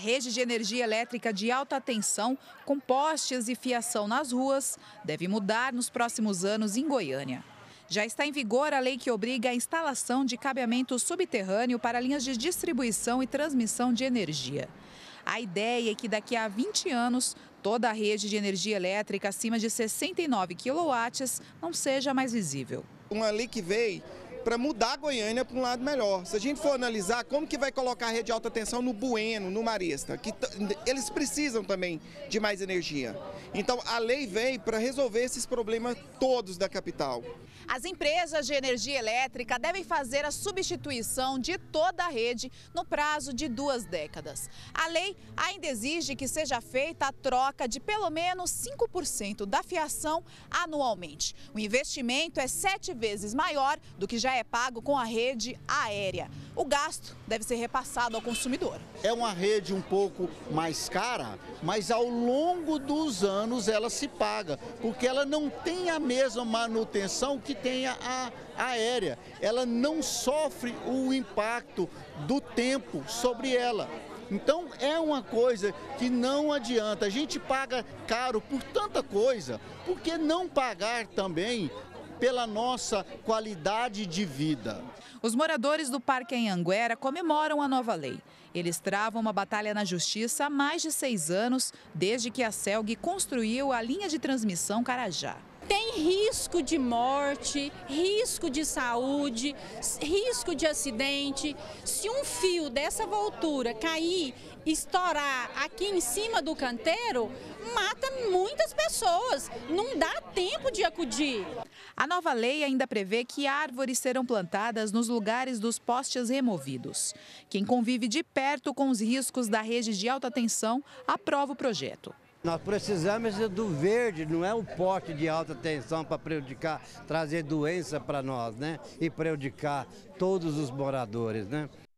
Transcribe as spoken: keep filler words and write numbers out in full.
rede de energia elétrica de alta tensão, com postes e fiação nas ruas, deve mudar nos próximos anos em Goiânia. Já está em vigor a lei que obriga a instalação de cabeamento subterrâneo para linhas de distribuição e transmissão de energia. A ideia é que daqui a vinte anos, toda a rede de energia elétrica acima de sessenta e nove quilowatts não seja mais visível. Uma lei que veio para mudar a Goiânia para um lado melhor. Se a gente for analisar como que vai colocar a rede de alta tensão no Bueno, no Marista, que eles precisam também de mais energia. Então a lei veio para resolver esses problemas todos da capital. As empresas de energia elétrica devem fazer a substituição de toda a rede no prazo de duas décadas. A lei ainda exige que seja feita a troca de pelo menos cinco por cento da fiação anualmente. O investimento é sete vezes maior do que já é pago com a rede aérea. O gasto deve ser repassado ao consumidor. É uma rede um pouco mais cara, mas ao longo dos anos ela se paga, porque ela não tem a mesma manutenção que tem a aérea. Ela não sofre o impacto do tempo sobre ela. Então é uma coisa que não adianta. A gente paga caro por tanta coisa, por que não pagar também pela nossa qualidade de vida? Os moradores do Parque Anhanguera comemoram a nova lei. Eles travam uma batalha na justiça há mais de seis anos, desde que a CELG construiu a linha de transmissão Carajá. Tem risco de morte, risco de saúde, risco de acidente. Se um fio dessa voltura cair, estourar aqui em cima do canteiro, mata muitas pessoas. Não dá tempo de acudir. A nova lei ainda prevê que árvores serão plantadas nos lugares dos postes removidos. Quem convive de perto com os riscos da rede de alta tensão aprova o projeto. Nós precisamos do verde, não é um poste de alta tensão para prejudicar, trazer doença para nós, né? E prejudicar todos os moradores, né?